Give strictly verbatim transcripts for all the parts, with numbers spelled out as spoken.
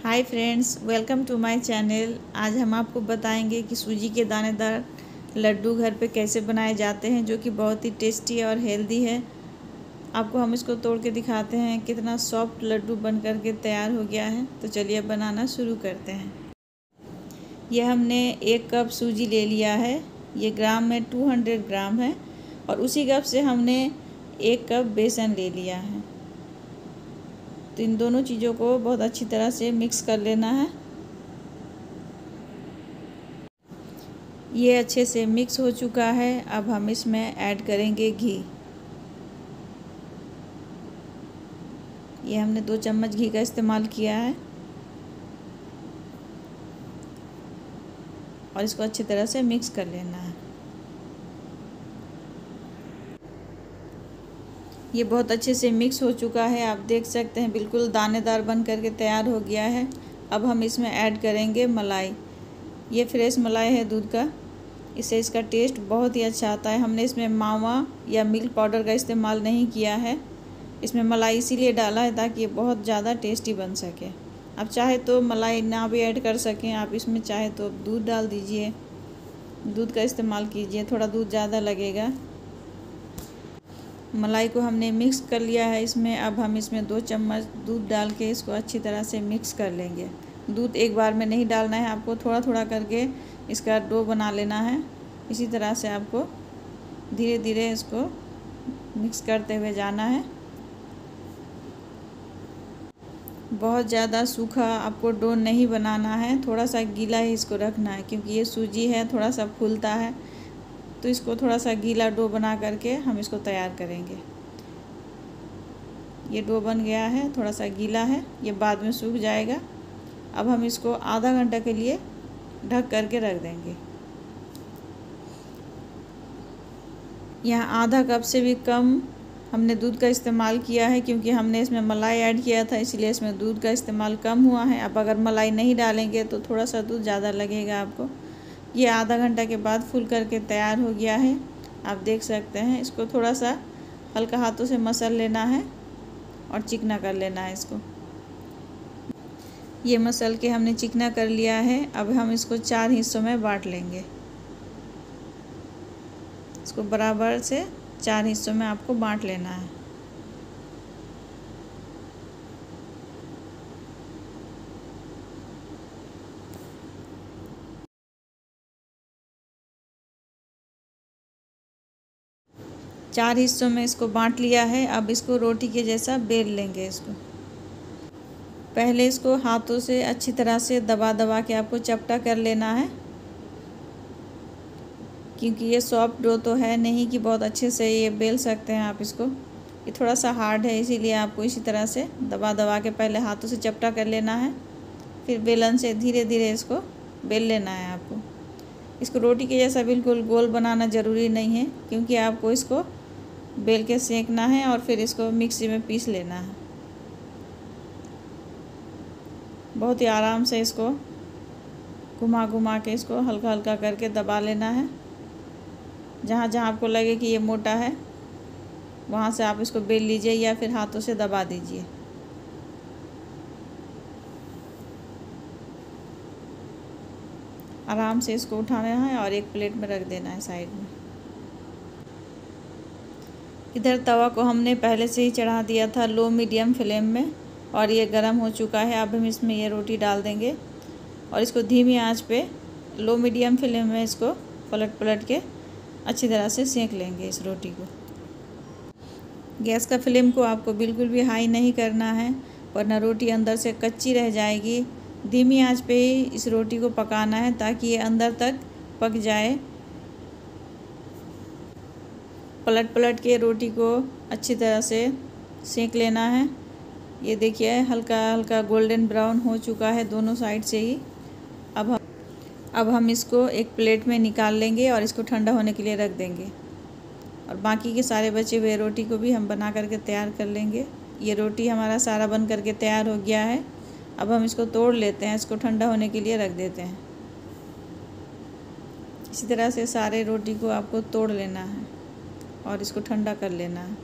Hi friends, welcome to my channel. आज हम आपको बताएंगे कि सूजी के दानेदार लड्डू घर पे कैसे बनाए जाते हैं, जो कि बहुत ही टेस्टी और हेल्दी है। आपको हम इसको तोड़ के दिखाते हैं कितना सॉफ्ट लड्डू बन कर के तैयार हो गया है। तो चलिए अब बनाना शुरू करते हैं। यह हमने एक कप सूजी ले लिया है। ये ग्राम में टू हंड्रेड ग्राम है और उसी कप से हमने एक कप बेसन ले लिया है। तो इन दोनों चीज़ों को बहुत अच्छी तरह से मिक्स कर लेना है। ये अच्छे से मिक्स हो चुका है। अब हम इसमें ऐड करेंगे घी। ये हमने दो चम्मच घी का इस्तेमाल किया है और इसको अच्छी तरह से मिक्स कर लेना है। ये बहुत अच्छे से मिक्स हो चुका है। आप देख सकते हैं बिल्कुल दानेदार बन करके तैयार हो गया है। अब हम इसमें ऐड करेंगे मलाई। ये फ्रेश मलाई है दूध का, इससे इसका टेस्ट बहुत ही अच्छा आता है। हमने इसमें मावा या मिल्क पाउडर का इस्तेमाल नहीं किया है। इसमें मलाई इसीलिए डाला है ताकि ये बहुत ज़्यादा टेस्टी बन सके। आप चाहे तो मलाई ना भी ऐड कर सकें, आप इसमें चाहे तो दूध डाल दीजिए, दूध का इस्तेमाल कीजिए, थोड़ा दूध ज़्यादा लगेगा। मलाई को हमने मिक्स कर लिया है इसमें। अब हम इसमें दो चम्मच दूध डाल के इसको अच्छी तरह से मिक्स कर लेंगे। दूध एक बार में नहीं डालना है, आपको थोड़ा थोड़ा करके इसका डो बना लेना है। इसी तरह से आपको धीरे धीरे इसको मिक्स करते हुए जाना है। बहुत ज़्यादा सूखा आपको डो नहीं बनाना है, थोड़ा सा गीला ही इसको रखना है, क्योंकि ये सूजी है थोड़ा सा फूलता है। तो इसको थोड़ा सा गीला डो बना करके हम इसको तैयार करेंगे। ये डो बन गया है, थोड़ा सा गीला है, ये बाद में सूख जाएगा। अब हम इसको आधा घंटा के लिए ढक करके रख देंगे। यहाँ आधा कप से भी कम हमने दूध का इस्तेमाल किया है, क्योंकि हमने इसमें मलाई ऐड किया था, इसलिए इसमें दूध का इस्तेमाल कम हुआ है। अब अगर मलाई नहीं डालेंगे तो थोड़ा सा दूध ज़्यादा लगेगा आपको। ये आधा घंटा के बाद फूल करके तैयार हो गया है, आप देख सकते हैं। इसको थोड़ा सा हल्का हाथों से मसल लेना है और चिकना कर लेना है इसको। ये मसल के हमने चिकना कर लिया है। अब हम इसको चार हिस्सों में बांट लेंगे। इसको बराबर से चार हिस्सों में आपको बांट लेना है। चार हिस्सों में इसको बांट लिया है। अब इसको रोटी के जैसा बेल लेंगे। इसको पहले इसको हाथों से अच्छी तरह से दबा दबा के आपको चपटा कर लेना है, क्योंकि ये सॉफ्ट डो तो है नहीं कि बहुत अच्छे से ये बेल सकते हैं आप इसको। ये थोड़ा सा हार्ड है, इसीलिए आपको इसी तरह से दबा दबा के पहले हाथों से चपटा कर लेना है, फिर बेलन से धीरे धीरे इसको बेल लेना है आपको। इसको रोटी के जैसा बिल्कुल गोल बनाना ज़रूरी नहीं है, क्योंकि आपको इसको बेल के सेंकना है और फिर इसको मिक्सी में पीस लेना है। बहुत ही आराम से इसको घुमा घुमा के इसको हल्का हल्का करके दबा लेना है। जहाँ जहाँ आपको लगे कि ये मोटा है वहाँ से आप इसको बेल लीजिए या फिर हाथों से दबा दीजिए। आराम से इसको उठाना है और एक प्लेट में रख देना है साइड में। इधर तवा को हमने पहले से ही चढ़ा दिया था लो मीडियम फ्लेम में, और ये गर्म हो चुका है। अब हम इसमें ये रोटी डाल देंगे और इसको धीमी आंच पे लो मीडियम फ्लेम में इसको पलट पलट के अच्छी तरह से सेंक लेंगे इस रोटी को। गैस का फ्लेम को आपको बिल्कुल भी हाई नहीं करना है, वरना रोटी अंदर से कच्ची रह जाएगी। धीमी आंच पे ही इस रोटी को पकाना है ताकि ये अंदर तक पक जाए। पलट पलट के रोटी को अच्छी तरह से सेंक लेना है। ये देखिए हल्का हल्का गोल्डन ब्राउन हो चुका है दोनों साइड से ही। अब हम अब हम इसको एक प्लेट में निकाल लेंगे और इसको ठंडा होने के लिए रख देंगे, और बाकी के सारे बचे हुए रोटी को भी हम बना करके तैयार कर लेंगे। ये रोटी हमारा सारा बन करके तैयार हो गया है। अब हम इसको तोड़ लेते हैं, इसको ठंडा होने के लिए रख देते हैं। इसी तरह से सारे रोटी को आपको तोड़ लेना है और इसको ठंडा कर लेना है।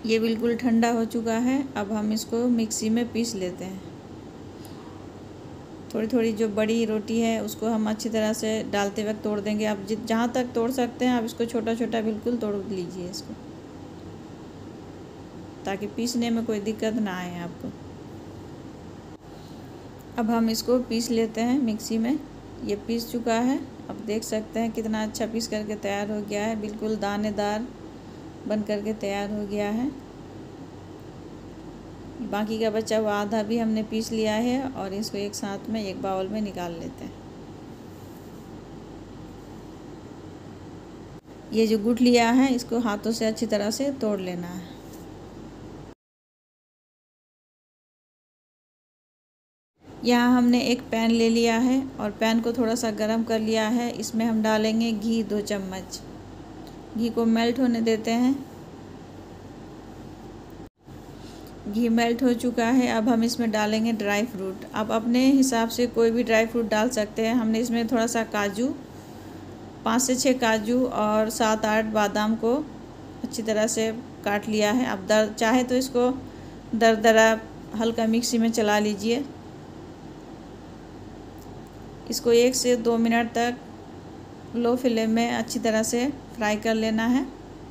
ये बिल्कुल ठंडा हो चुका है। अब हम इसको मिक्सी में पीस लेते हैं। थोड़ी थोड़ी जो बड़ी रोटी है उसको हम अच्छी तरह से डालते वक्त तोड़ देंगे। आप जित जहाँ तक तोड़ सकते हैं आप इसको छोटा छोटा बिल्कुल तोड़ लीजिए इसको, ताकि पीसने में कोई दिक्कत ना आए आपको। अब हम इसको पीस लेते हैं मिक्सी में। ये पीस चुका है। अब देख सकते हैं कितना अच्छा पीस करके तैयार हो गया है। बिल्कुल दानेदार बन करके तैयार हो गया है। बाकी का बचा हुआ आधा भी हमने पीस लिया है और इसको एक साथ में एक बाउल में निकाल लेते हैं। ये जो गुठ लिया है इसको हाथों से अच्छी तरह से तोड़ लेना है। यहाँ हमने एक पैन ले लिया है और पैन को थोड़ा सा गर्म कर लिया है। इसमें हम डालेंगे घी दो चम्मच। घी को मेल्ट होने देते हैं। घी मेल्ट हो चुका है। अब हम इसमें डालेंगे ड्राई फ्रूट। आप अपने हिसाब से कोई भी ड्राई फ्रूट डाल सकते हैं। हमने इसमें थोड़ा सा काजू, पाँच से छः काजू और सात आठ बादाम को अच्छी तरह से काट लिया है। आप दर चाहे तो इसको दरदरा हल्का मिक्सी में चला लीजिए। इसको एक से दो मिनट तक लो फ्लेम में अच्छी तरह से फ्राई कर लेना है।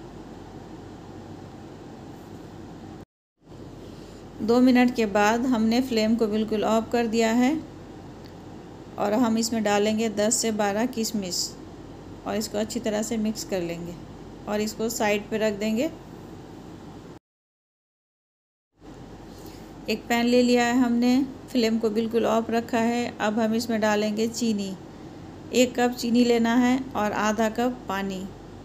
दो मिनट के बाद हमने फ्लेम को बिल्कुल ऑफ कर दिया है और हम इसमें डालेंगे दस से बारह किशमिश और इसको अच्छी तरह से मिक्स कर लेंगे और इसको साइड पे रख देंगे। एक पैन ले लिया है हमने, फ्लेम को बिल्कुल ऑफ रखा है। अब हम इसमें डालेंगे चीनी। एक कप चीनी लेना है और आधा कप पानी,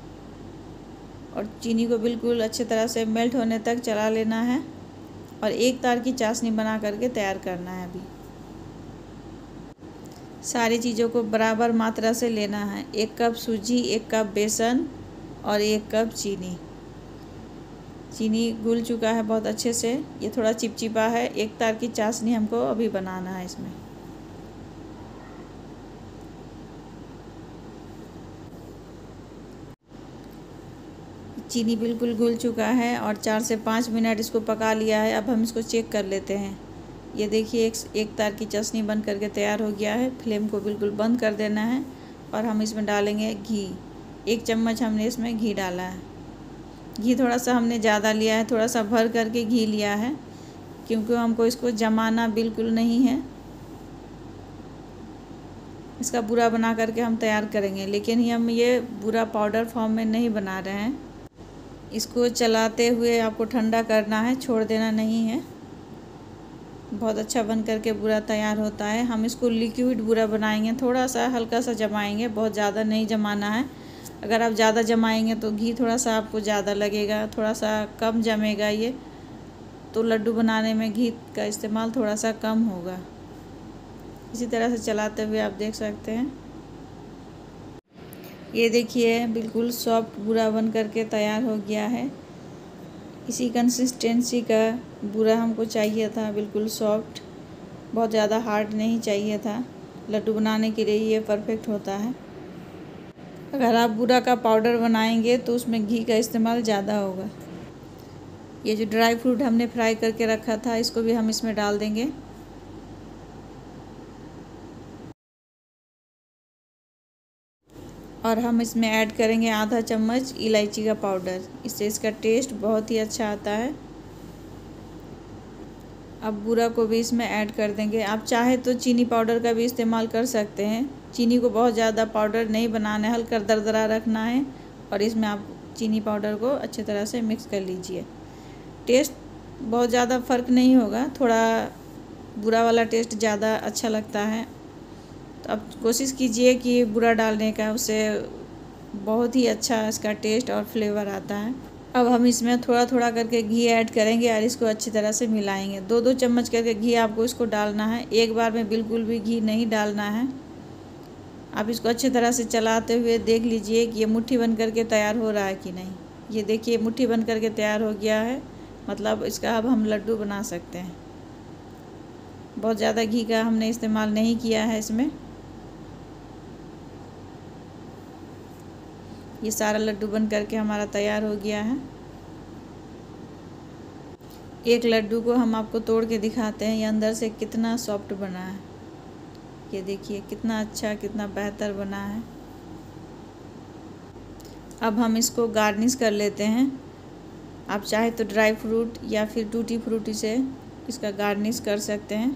और चीनी को बिल्कुल अच्छी तरह से मेल्ट होने तक चला लेना है और एक तार की चाशनी बना करके तैयार करना है। अभी सारी चीज़ों को बराबर मात्रा से लेना है। एक कप सूजी, एक कप बेसन और एक कप चीनी। चीनी घुल चुका है बहुत अच्छे से। ये थोड़ा चिपचिपा है। एक तार की चाशनी हमको अभी बनाना है इसमें। चीनी बिल्कुल घुल चुका है और चार से पाँच मिनट इसको पका लिया है। अब हम इसको चेक कर लेते हैं। ये देखिए एक एक तार की चाशनी बन करके तैयार हो गया है। फ्लेम को बिल्कुल बंद कर देना है और हम इसमें डालेंगे घी। एक चम्मच हमने इसमें घी डाला है। घी थोड़ा सा हमने ज़्यादा लिया है, थोड़ा सा भर करके घी लिया है, क्योंकि हमको इसको जमाना बिल्कुल नहीं है। इसका बूरा बना करके हम तैयार करेंगे, लेकिन हम ये बूरा पाउडर फॉर्म में नहीं बना रहे हैं। इसको चलाते हुए आपको ठंडा करना है, छोड़ देना नहीं है। बहुत अच्छा बन करके बूरा तैयार होता है। हम इसको लिक्विड बूरा बनाएंगे, थोड़ा सा हल्का सा जमाएंगे, बहुत ज़्यादा नहीं जमाना है। अगर आप ज़्यादा जमाएंगे तो घी थोड़ा सा आपको ज़्यादा लगेगा, थोड़ा सा कम जमेगा ये, तो लड्डू बनाने में घी का इस्तेमाल थोड़ा सा कम होगा। इसी तरह से चलाते हुए आप देख सकते हैं। ये देखिए बिल्कुल सॉफ्ट बूरा बन करके तैयार हो गया है। इसी कंसिस्टेंसी का बूरा हमको चाहिए था, बिल्कुल सॉफ्ट, बहुत ज़्यादा हार्ड नहीं चाहिए था। लड्डू बनाने के लिए ये परफेक्ट होता है। अगर आप बूरा का पाउडर बनाएंगे तो उसमें घी का इस्तेमाल ज़्यादा होगा। ये जो ड्राई फ्रूट हमने फ्राई करके रखा था इसको भी हम इसमें डाल देंगे। और हम इसमें ऐड करेंगे आधा चम्मच इलायची का पाउडर। इससे इसका टेस्ट बहुत ही अच्छा आता है। अब बूरा को भी इसमें ऐड कर देंगे। आप चाहे तो चीनी पाउडर का भी इस्तेमाल कर सकते हैं। चीनी को बहुत ज़्यादा पाउडर नहीं बनाना है, हल्का दरदरा रखना है और इसमें आप चीनी पाउडर को अच्छी तरह से मिक्स कर लीजिए। टेस्ट बहुत ज़्यादा फ़र्क नहीं होगा, थोड़ा बूरा वाला टेस्ट ज़्यादा अच्छा लगता है। तो अब कोशिश कीजिए कि बूरा डालने का, उससे बहुत ही अच्छा इसका टेस्ट और फ्लेवर आता है। अब हम इसमें थोड़ा थोड़ा करके घी ऐड करेंगे और इसको अच्छी तरह से मिलाएंगे। दो दो चम्मच करके घी आपको इसको डालना है, एक बार में बिल्कुल भी घी नहीं डालना है। आप इसको अच्छी तरह से चलाते हुए देख लीजिए कि ये मुट्ठी बन करके तैयार हो रहा है कि नहीं। ये देखिए मुट्ठी बन करके तैयार हो गया है, मतलब इसका अब हम लड्डू बना सकते हैं। बहुत ज़्यादा घी का हमने इस्तेमाल नहीं किया है इसमें। ये सारा लड्डू बन करके हमारा तैयार हो गया है। एक लड्डू को हम आपको तोड़ के दिखाते हैं, ये अंदर से कितना सॉफ्ट बना है। ये देखिए कितना अच्छा, कितना बेहतर बना है। अब हम इसको गार्निश कर लेते हैं। आप चाहे तो ड्राई फ्रूट या फिर टूटी फ्रूटी से इसका गार्निश कर सकते हैं।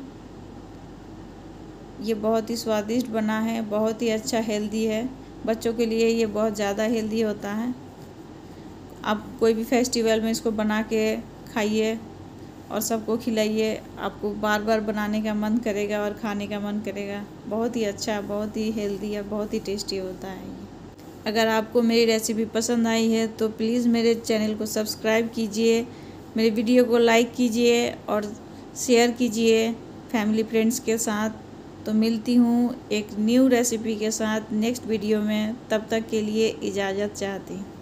ये बहुत ही स्वादिष्ट बना है, बहुत ही अच्छा हेल्दी है। बच्चों के लिए ये बहुत ज़्यादा हेल्दी होता है। आप कोई भी फेस्टिवल में इसको बना के खाइए और सबको खिलाइए, आपको बार बार बनाने का मन करेगा और खाने का मन करेगा। बहुत ही अच्छा, बहुत ही हेल्दी है, बहुत ही टेस्टी होता है ये। अगर आपको मेरी रेसिपी पसंद आई है तो प्लीज़ मेरे चैनल को सब्सक्राइब कीजिए, मेरे वीडियो को लाइक कीजिए और शेयर कीजिए फैमिली फ्रेंड्स के साथ। तो मिलती हूँ एक न्यू रेसिपी के साथ नेक्स्ट वीडियो में, तब तक के लिए इजाज़त चाहती हूँ।